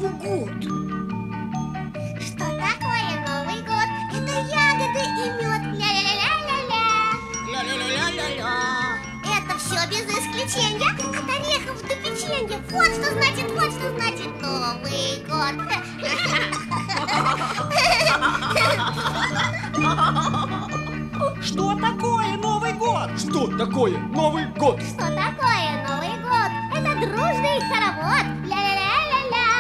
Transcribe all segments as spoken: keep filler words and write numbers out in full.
год? Что такое Новый год? Это ягоды и мед. Ля-ля-ля-ля-ля. Ля-ля-ля-ля-ля. Это все без исключения. От орехов до печенья. Вот что значит, вот что значит Новый год. Что такое Новый год? Что такое Новый год? Что такое Новый год? Это дружный хоровод. Ля-ля-ля-ля-ля.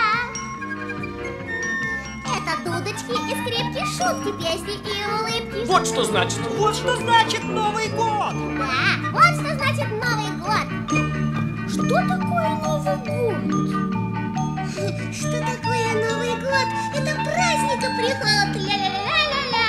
Это дудочки и скрипки, шутки, песни и улыбки. Вот что значит. Вот что значит Новый год. Да, вот что значит Новый год. Что такое Новый год? Что такое Новый год? Это праздник и приход. Ля-ля-ля-ля-ля.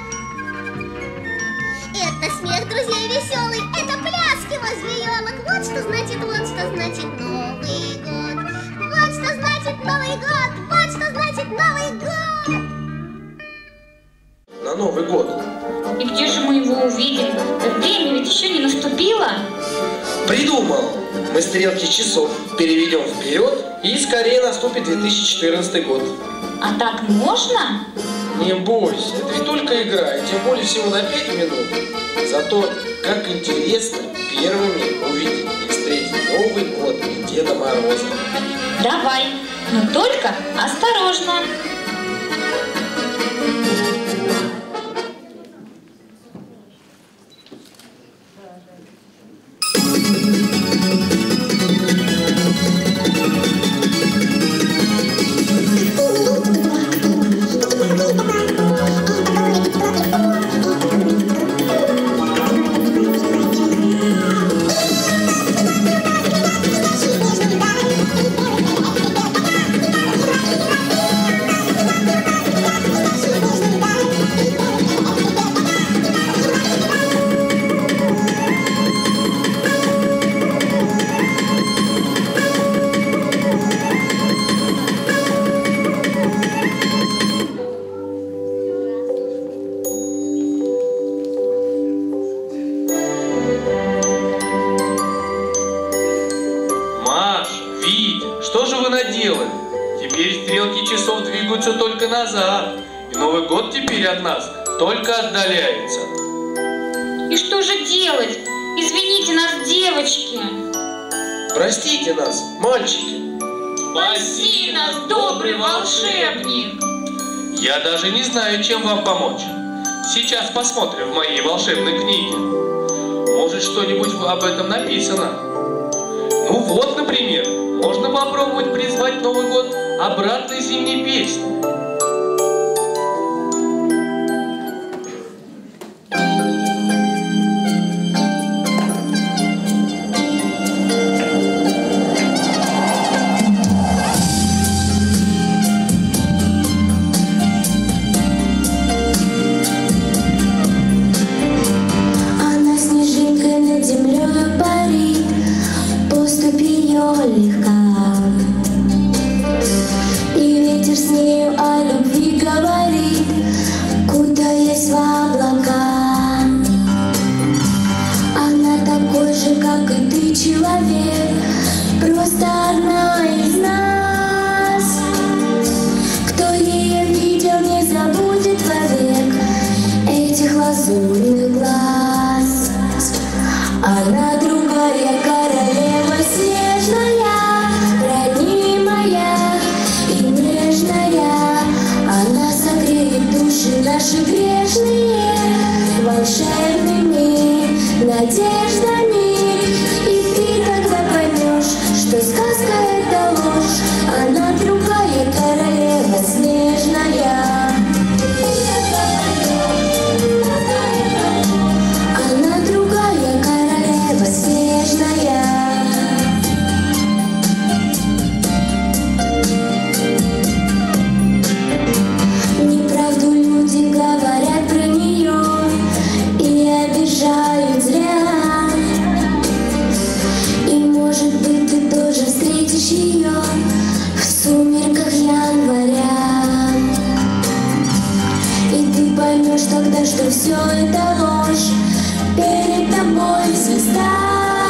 Это смех друзей веселый, это пляски возле елок. Вот что значит, вот что значит Новый год. Вот что значит Новый год. Вот что значит Новый год. На Новый год. И где же мы его увидим? Время ведь еще не наступило. Придумал. Мы стрелки часов переведем вперед, и скорее наступит две тысячи четырнадцатый год. А так можно? Не бойся, это ведь только игра, и тем более всего на пять минут. Зато как интересно первыми увидеть и встретить Новый год и Деда Мороза. Давай, но только осторожно. Что же вы наделали? Теперь стрелки часов двигаются только назад, и Новый год теперь от нас только отдаляется. И что же делать? Извините нас, девочки. Простите нас, мальчики. Спаси нас, добрый волшебник. Я даже не знаю, чем вам помочь. Сейчас посмотрим в моей волшебной книге. Может, что-нибудь об этом написано. Ну вот, например, можно попробовать призвать Новый год обратной зимней песней.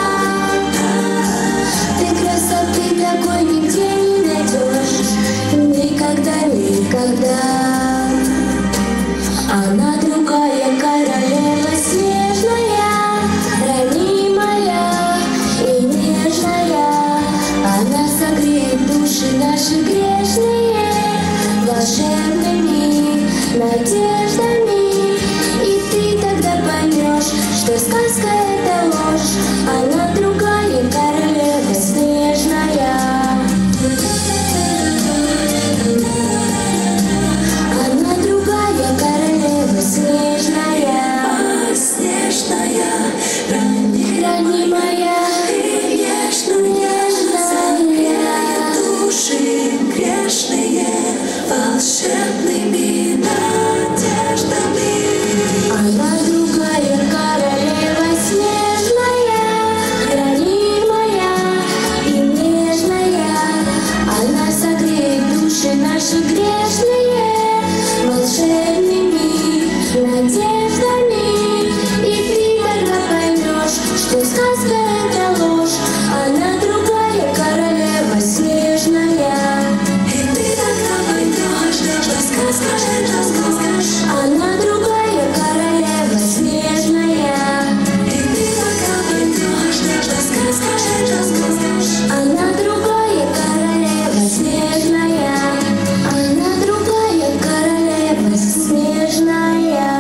Ты красоты такой нигде не найдешь. никогда, никогда. Она другая королева снежная, ранимая и нежная. Она согреет души наши грешные волшебными надеждами. И ты тогда поймешь, что сказка это ложь. Она другая королева снежная. Она другая королева снежная, снежная, ранимая и нежная, души грешные волшебными надеждами. Она другая королева снежная, ранимая и нежная. Она согреет души наши грешные волшебными надеждами. И ты тогда поймешь, что сказка это ложь. Она другая королева снежная. И ты тогда поймешь, что сказка это ложь. Она другая королева снежная. И ты тогда поймешь, что сказка это ложь. Она другая королева снежная. Она другая королева снежная.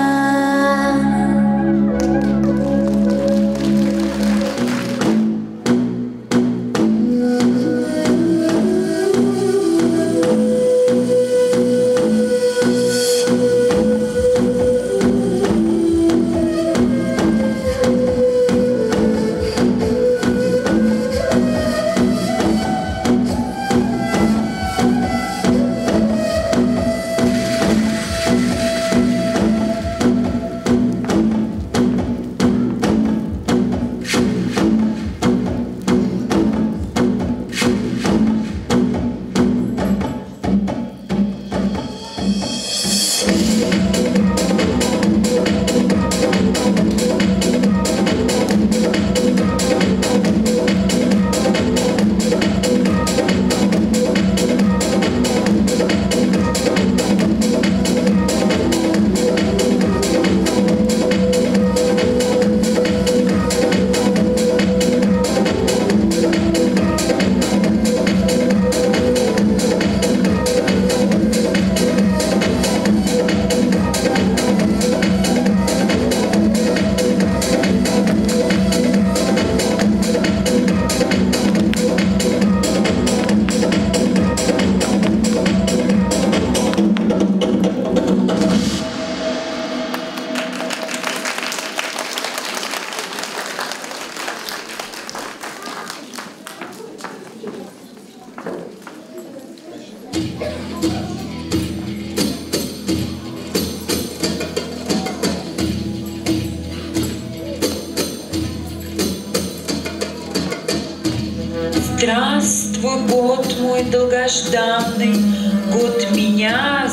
Здравствуй, год мой долгожданный, год меня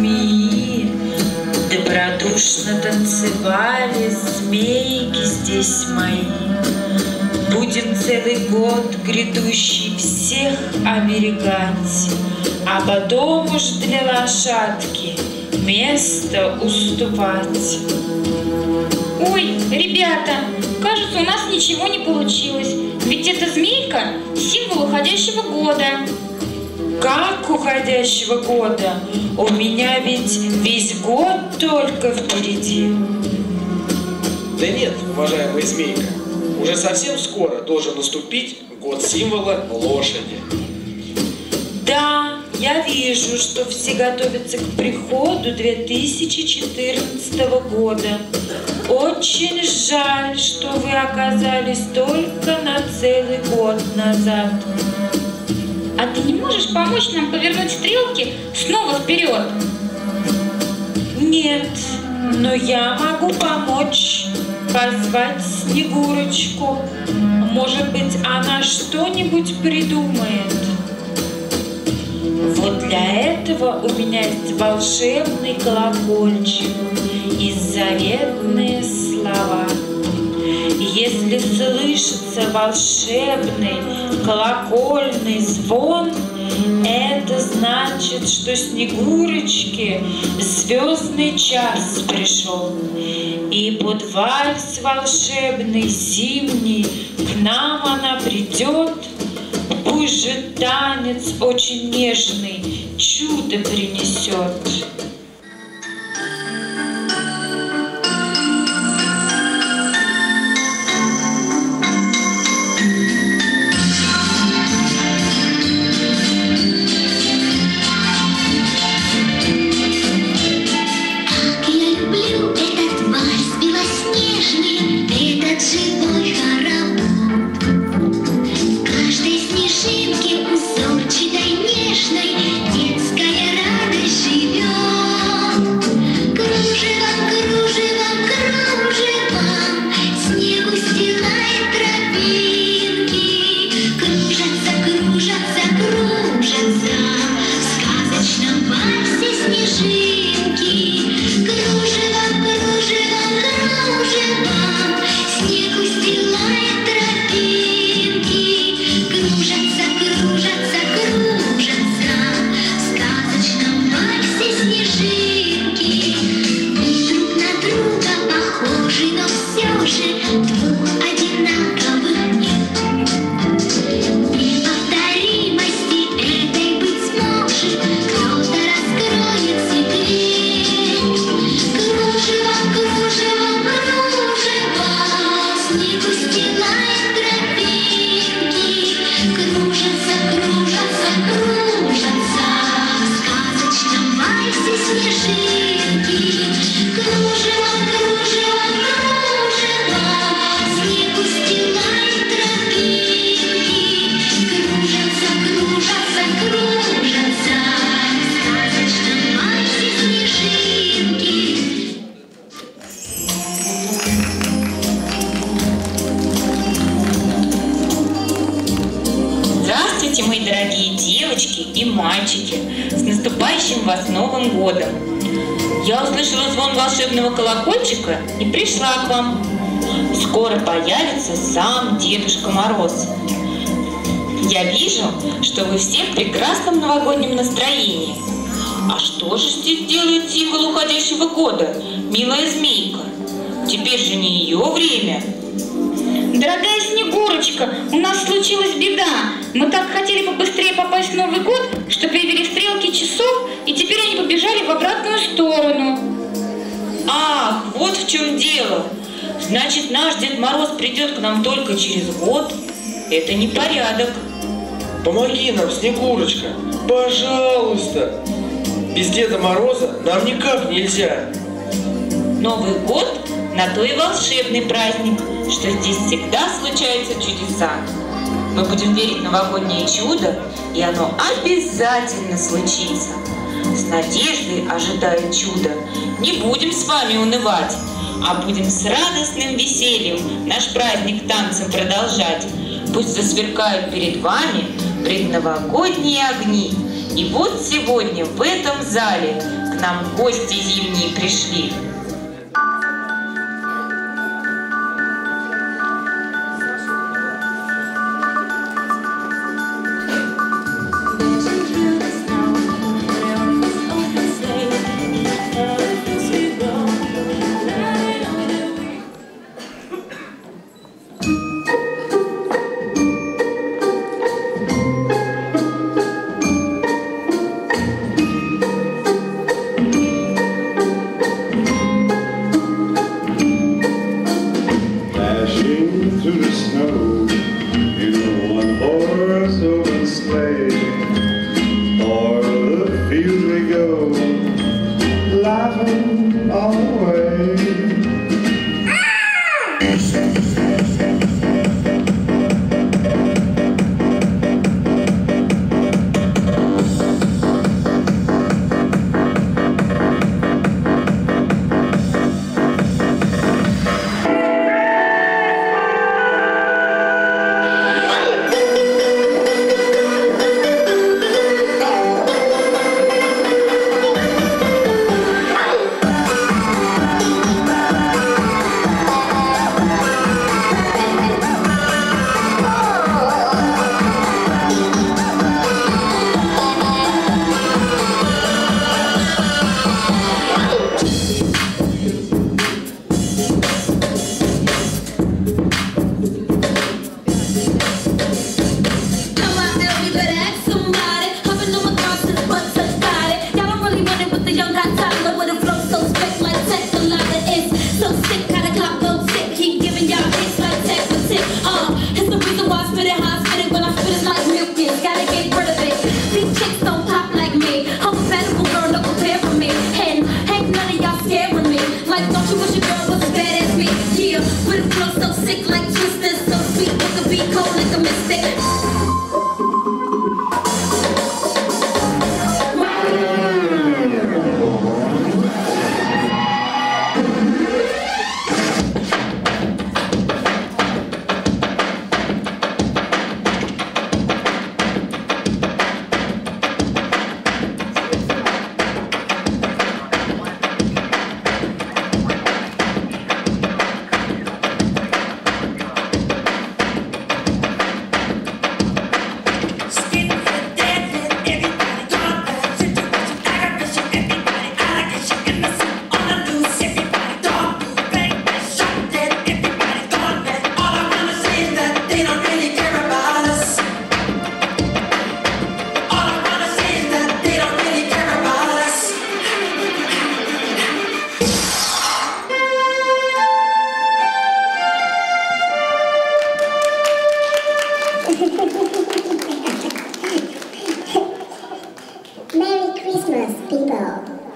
змеи. Добродушно танцевали змейки здесь мои. Будем целый год грядущий всех оберегать, а потом уж для лошадки место уступать. Ой, ребята, кажется, у нас ничего не получилось. Ведь эта змейка – символ уходящего года. Как уходящего года? У меня ведь весь год только впереди. Да нет, уважаемая змейка, уже совсем скоро должен наступить год символа лошади. Да, я вижу, что все готовятся к приходу две тысячи четырнадцатого года. Очень жаль, что вы оказались только на целый год назад. А ты не можешь помочь нам повернуть стрелки снова вперед? Нет, но я могу помочь позвать Снегурочку. Может быть, она что-нибудь придумает. Вот для этого у меня есть волшебный колокольчик и заветные слова. Если слышится волшебный колокольный звон, Это значит, что Снегурочке звездный час пришел. И под вальс волшебный зимний к нам она придет. Пусть же танец очень нежный чудо принесет. Мои дорогие девочки и мальчики, с наступающим вас Новым годом! Я услышала звон волшебного колокольчика и пришла к вам. Скоро появится сам Дедушка Мороз. Я вижу, что вы все в прекрасном новогоднем настроении. А что же здесь делает символ уходящего года, милая змейка? Теперь же не ее время. Дорогая Снегурочка, у нас случилась беда. Мы так хотели побыстрее попасть в Новый год, что привели стрелки часов, и теперь они побежали в обратную сторону. Ах, вот в чем дело. Значит, наш Дед Мороз придет к нам только через год. Это непорядок. Помоги нам, Снегурочка, пожалуйста. Без Деда Мороза нам никак нельзя. Новый год на то и волшебный праздник, что здесь всегда случаются чудеса. Мы будем верить в новогоднее чудо, и оно обязательно случится. С надеждой ожидая чуда, не будем с вами унывать, а будем с радостным весельем наш праздник танцем продолжать. Пусть засверкают перед вами предновогодние огни. И вот сегодня в этом зале к нам гости зимние пришли. everybody thought you was your girl was as bad as me. Yeah, with a flow so sick like Twister, so sweet with the beat cold like a mystic. Merry Christmas, people.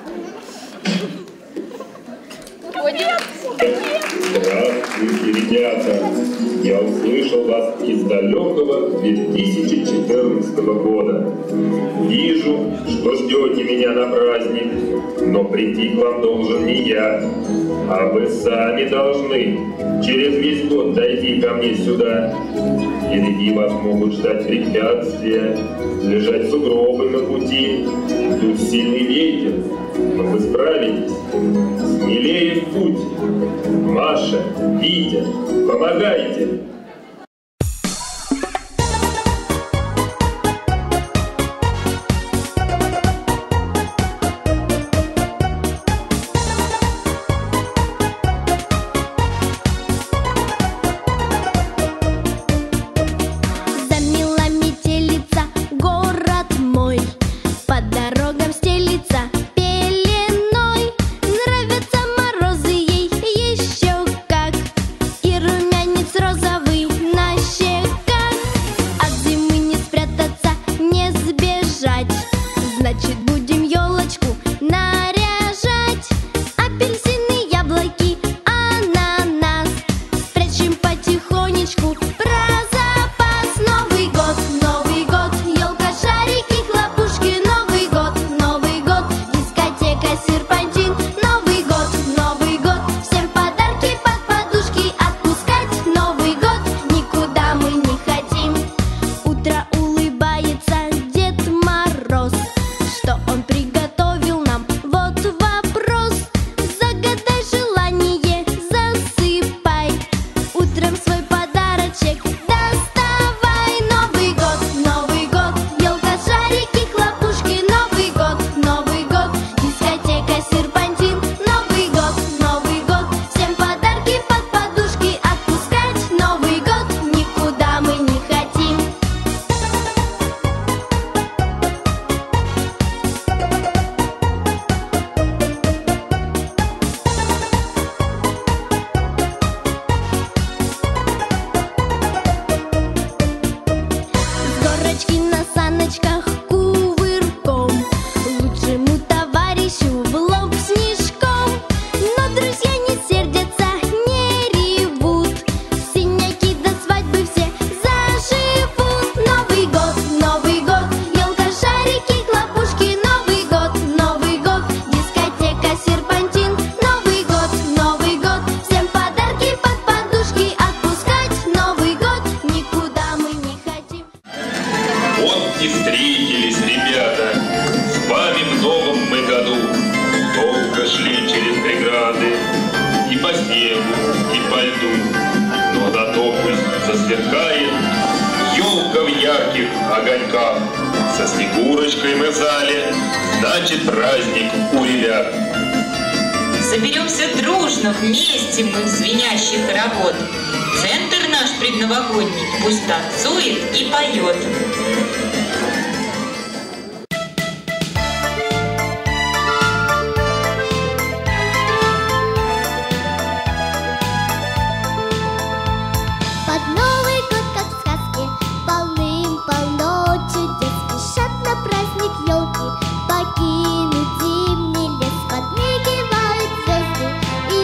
Здравствуйте, ребята! Я услышал вас из далекого две тысячи четырнадцатого года. Вижу, что ждете меня на праздник, но прийти к вам должен не я, а вы сами должны через весь год дойти ко мне сюда. Впереди вас могут ждать препятствия, лежать сугробы на пути. Тут сильный ветер, но вы справитесь. Смелее в путь. Маша, Витя, помогайте! огоньках. Со Снегурочкой мы в зале, значит праздник у ребят. Соберемся дружно, вместе мы в звенящий хоровод. Центр наш предновогодний пусть танцует и поет. Покинуть зимний лес, подмигивают звезды, и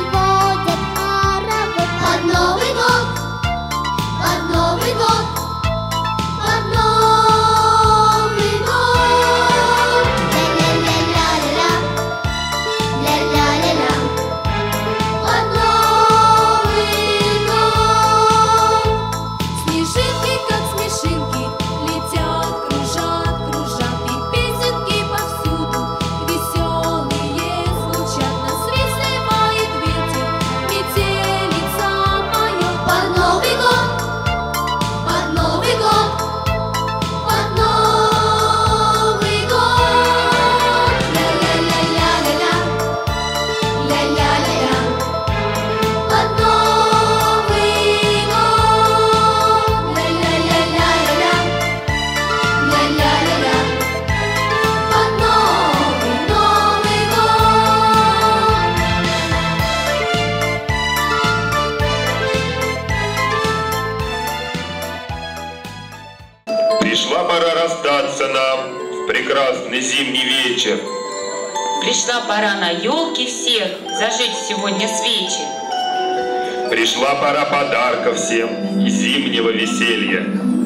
собраться нам в прекрасный зимний вечер. Пришла пора на елки всех зажечь сегодня свечи. Пришла пора подарков всем и зимнего веселья.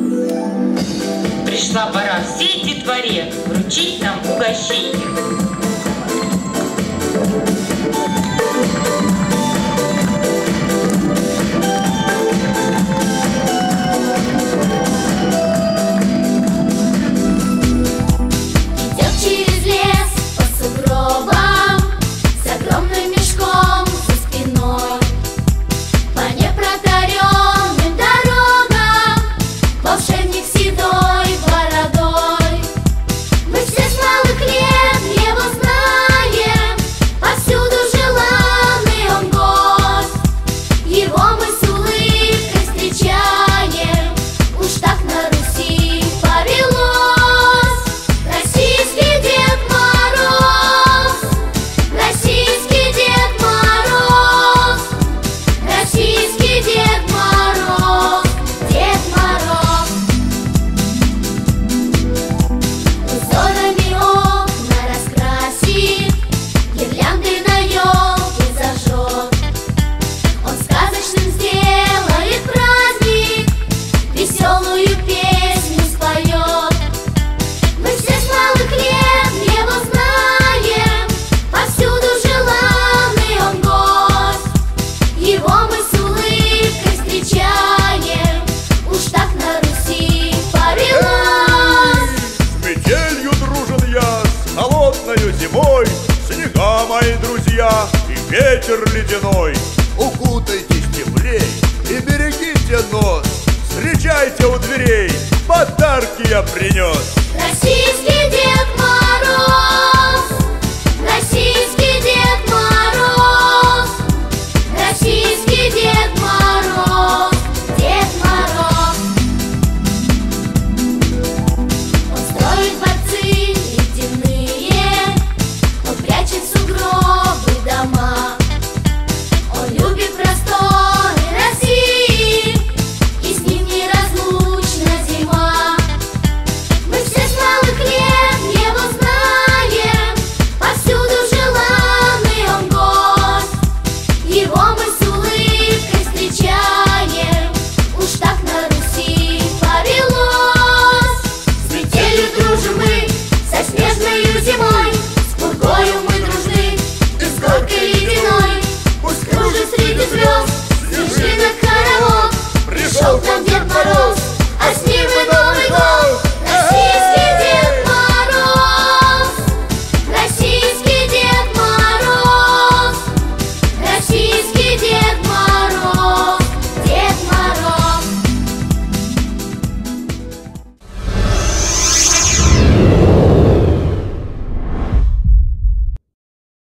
Пришла пора всей детворе вручить нам угощение. Зимой снега, мои друзья, и ветер ледяной. Укутайтесь теплей и берегите нос. Встречайте у дверей, подарки я принес. Российский Дед Мороз.